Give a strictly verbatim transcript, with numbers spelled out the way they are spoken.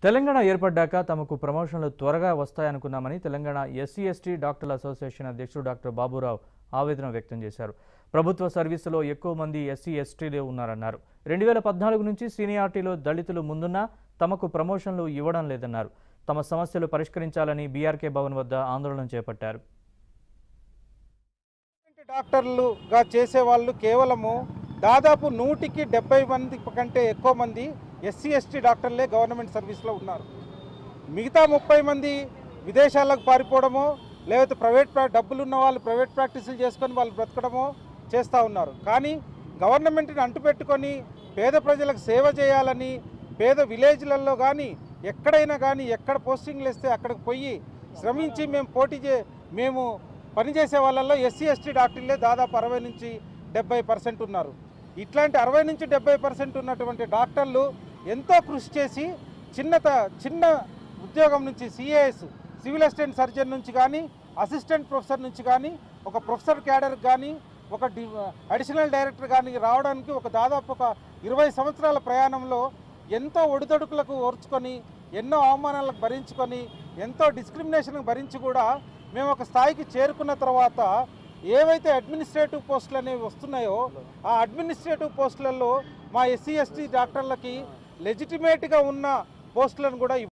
తెలంగాణ ఏర్పడ్డాక తమకు ప్రమోషన్లు త్వరగా వస్తాయనుకున్నామని తెలంగాణ ఎస్సీ ఎస్టీ డాక్టర్ల అసోసియేషన్ అధ్యక్షుడు డాక్టర్ బాబురావు ఆవేదన వ్యక్తం చేశారు. ప్రభుత్వ సర్వీసులో ఎక్కువ మంది ఎస్సీ ఎస్టీలే ఉన్నారన్నారు. రెండు వేల పద్నాలుగు నుంచి సీనియారిటీలో దళితులు ముందున్నా తమకు ప్రమోషన్లు ఇవ్వడం లేదన్నారు. తమ సమస్యలు పరిష్కరించాలని బీఆర్కే భవన్ వద్ద ఆందోళన చేపట్టారు. డాక్టర్లుగా చేసేవాళ్ళు కేవలము దాదాపు నూటికి డెబ్బై మంది కంటే ఎక్కువ మంది ఎస్సీ ఎస్టీ డాక్టర్లే గవర్నమెంట్ సర్వీస్లో ఉన్నారు. మిగతా ముప్పై మంది విదేశాలకు పారిపోవడమో లేకపోతే ప్రైవేట్ డబ్బులు ఉన్న వాళ్ళు ప్రైవేట్ ప్రాక్టీసులు చేసుకొని వాళ్ళు బ్రతకడమో చేస్తూ ఉన్నారు. కానీ గవర్నమెంట్ని అంటుపెట్టుకొని పేద ప్రజలకు సేవ చేయాలని పేద విలేజ్లలో కానీ ఎక్కడైనా కానీ ఎక్కడ పోస్టింగ్లు ఇస్తే అక్కడికి పోయి శ్రమించి మేము పోటీ చే మేము పనిచేసే వాళ్ళల్లో ఎస్సీ ఎస్టీ డాక్టర్లే దాదాపు అరవై నుంచి డెబ్బై పర్సెంట్ ఉన్నారు. ఇట్లాంటి అరవై నుంచి డెబ్బై పర్సెంట్ ఉన్నటువంటి డాక్టర్లు ఎంతో కృషి చేసి చిన్న చిన్న ఉద్యోగం నుంచి సిఏఎస్ సివిల్ అసిస్టెంట్ సర్జన్ నుంచి కానీ అసిస్టెంట్ ప్రొఫెసర్ నుంచి కానీ ఒక ప్రొఫెసర్ క్యాడర్ కానీ ఒక డి అడిషనల్ డైరెక్టర్ కానీ రావడానికి ఒక దాదాపు ఒక ఇరవై సంవత్సరాల ప్రయాణంలో ఎంతో ఒడిదొడుకులకు ఓర్చుకొని ఎన్నో అవమానాలకు భరించుకొని ఎంతో డిస్క్రిమినేషన్కి భరించి కూడా మేము ఒక స్థాయికి చేరుకున్న తర్వాత ఏవైతే అడ్మినిస్ట్రేటివ్ పోస్టులు అనేవి వస్తున్నాయో ఆ అడ్మినిస్ట్రేటివ్ పోస్టులలో మా ఎస్సీ ఎస్టీ డాక్టర్లకి లెజిటిమేట్గా ఉన్న పోస్టులను కూడా